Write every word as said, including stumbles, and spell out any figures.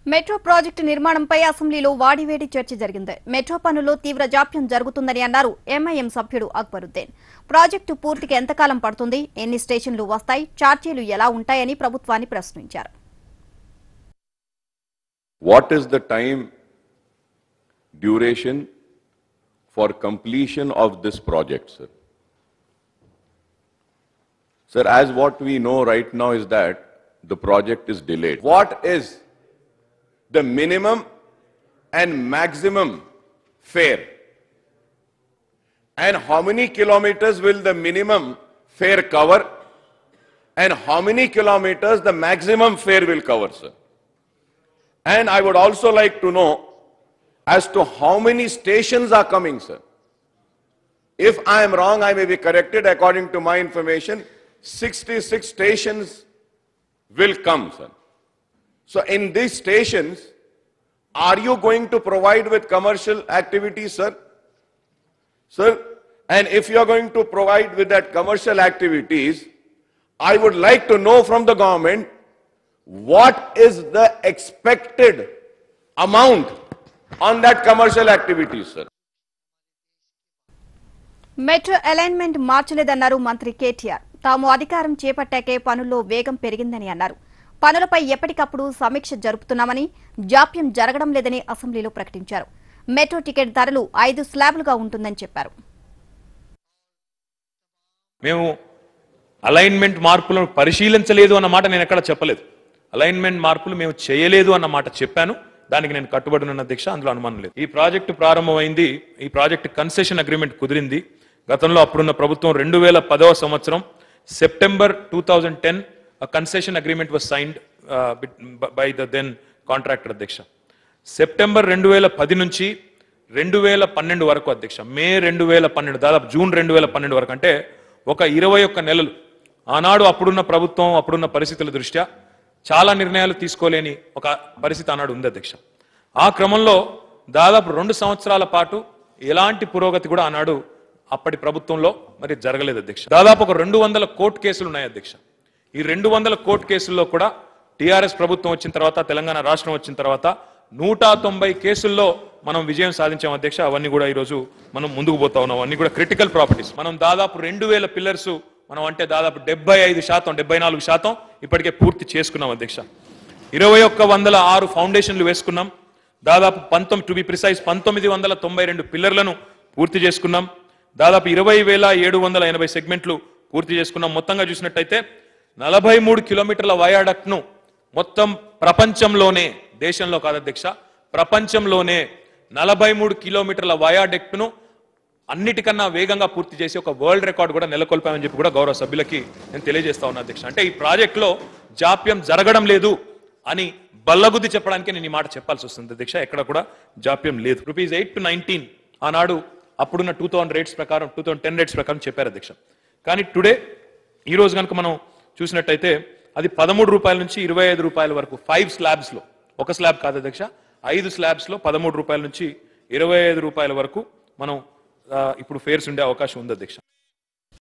Metro project నిర్మాణంపై అసెంబ్లీలో వాడివేడి చర్చ జరిగింది. మెట్రో పనుల్లో తీవ్ర జాప్యం జరుగుతుందని అన్నారు ఎంఐఎం సభ్యుడు అక్బరుద్దీన్. ప్రాజెక్టు పూర్తికి ఎంతకాలం పడుతుంది, ఎన్ని స్టేషన్లు వస్తాయి, ఛార్జీలు ఎలా ఉంటాయని ప్రభుత్వాన్ని ప్రశ్నించారు. What is the time duration for completion of this project, sir? Sir, as what we know right now is that the project is delayed. What is the minimum and maximum fare? And how many kilometers will the minimum fare cover? And how many kilometers the maximum fare will cover, sir? And I would also like to know as to how many stations are coming, sir. If I am wrong, I may be corrected. According to my information, sixty-six stations will come, sir. So in these stations, are you going to provide with commercial activities, sir? Sir, and if you are going to provide with that commercial activities, I would like to know from the government what is the expected amount on that commercial activities, sir. Metro alignment మార్చలేదన్నారు మంత్రి కేటీఆర్. తాము అధికారం చేపట్టాకే పనుల్లో వేగం పెరిగిందని అన్నారు. పనులపై ఎప్పటికప్పుడు సమీక్ష జరుపుతున్నామని, జాప్యం జరగడం లేదని అసెంబ్లీలో ప్రకటించారు. మెట్రో టికెట్ ధరలు ఐదు స్లాబ్లుగా ఉంటుందని చెప్పారు. మేము అలైన్మెంట్ మార్పులను పరిశీలించలేదు అన్న మాట నేను ఎక్కడ చెప్పలేదు. అలైన్మెంట్ మార్పులు మేము చేయలేదు అన్న మాట చెప్పాను. దానికి నేను కట్టుబడి ఉన్న అధ్యక్ష, అందులో అనుమానం లేదు. ఈ ప్రాజెక్టు ప్రారంభమైంది, ఈ ప్రాజెక్టు కన్సెషన్ అగ్రిమెంట్ కుదిరింది. గతంలో అప్పుడున్న ప్రభుత్వం రెండు వేల పదవ సంవత్సరం September two thousand ten concession agreement was signed by the then contractor అధ్యక్ష. సెప్టెంబర్ రెండు వేల పది నుంచి రెండు వేల పన్నెండు వరకు అధ్యక్ష, మే రెండు వేల పన్నెండు దాదాపు జూన్ రెండు వేల పన్నెండు వరకు, అంటే ఒక ఇరవై ఒక్క నెలలు ఆనాడు అప్పుడున్న ప్రభుత్వం అప్పుడున్న పరిస్థితుల దృష్ట్యా చాలా నిర్ణయాలు తీసుకోలేని ఒక పరిస్థితి ఆనాడు ఉంది అధ్యక్ష. ఆ క్రమంలో దాదాపు రెండు సంవత్సరాల పాటు ఎలాంటి పురోగతి కూడా ఆనాడు అప్పటి ప్రభుత్వంలో మరి జరగలేదు అధ్యక్ష. దాదాపు ఒక రెండు వందల కోర్టు కేసులు ఉన్నాయి అధ్యక్ష. ఈ రెండు వందల కోర్టు కేసుల్లో కూడా టీఆర్ఎస్ ప్రభుత్వం వచ్చిన తర్వాత, తెలంగాణ రాష్ట్రం వచ్చిన తర్వాత నూట తొంభై కేసుల్లో మనం విజయం సాధించాం అధ్యక్ష. అవన్నీ కూడా ఈరోజు మనం ముందుకు పోతా ఉన్నాం. అవన్నీ కూడా క్రిటికల్ ప్రాపర్టీస్. మనం దాదాపు రెండు వేల పిల్లర్స్ మనం అంటే దాదాపు డెబ్బై ఐదు శాతం డెబ్బై నాలుగు శాతం ఇప్పటికే పూర్తి చేసుకున్నాం అధ్యక్ష. ఇరవై ఒక్క వందల ఆరు ఫౌండేషన్లు వేసుకున్నాం. దాదాపు పంతొమ్మిది టు బి ప్రిసైజ్ పంతొమ్మిది వందల తొంభై రెండు పిల్లర్లను పూర్తి చేసుకున్నాం. దాదాపు ఇరవై వేల ఏడు వందల ఎనభై సెగ్మెంట్లు పూర్తి చేసుకున్నాం. మొత్తంగా చూసినట్టయితే నలభై మూడు కిలోమీటర్ల వయాడక్ట్ ను మొత్తం ప్రపంచంలోనే, దేశంలో కాదు అధ్యక్ష, ప్రపంచంలోనే నలభై మూడు కిలోమీటర్ల వయాడక్ట్ ను అన్నిటికన్నా వేగంగా పూర్తి చేసి ఒక వరల్డ్ రికార్డు కూడా నెలకొల్పామని చెప్పి కూడా గౌరవ సభ్యులకి నేను తెలియజేస్తా ఉన్నా అధ్యక్ష. అంటే ఈ ప్రాజెక్టులో జాప్యం జరగడం లేదు అని బల్లగుద్ది చెప్పడానికి నేను ఈ మాట చెప్పాల్సి వస్తుంది అధ్యక్ష. ఎక్కడ కూడా జాప్యం లేదు. రూపీస్ ఎయిట్ టు నైన్టీన్ ఆనాడు అప్పుడున్న టూ థౌసండ్ రేట్స్ ప్రకారం టూ థౌసండ్ టెన్ రేట్స్ ప్రకారం చెప్పారు అధ్యక్ష. కానీ టుడే ఈ రోజు కనుక మనం చూసినట్టయితే అది పదమూడు రూపాయల నుంచి ఇరవై ఐదు రూపాయల వరకు ఫైవ్ స్లాబ్స్ లో, ఒక స్లాబ్ కాదు అధ్యక్ష, ఐదు స్లాబ్స్ లో పదమూడు రూపాయల నుంచి ఇరవై ఐదు రూపాయల వరకు మనం ఇప్పుడు ఫేర్స్ ఉండే అవకాశం ఉంది అధ్యక్ష.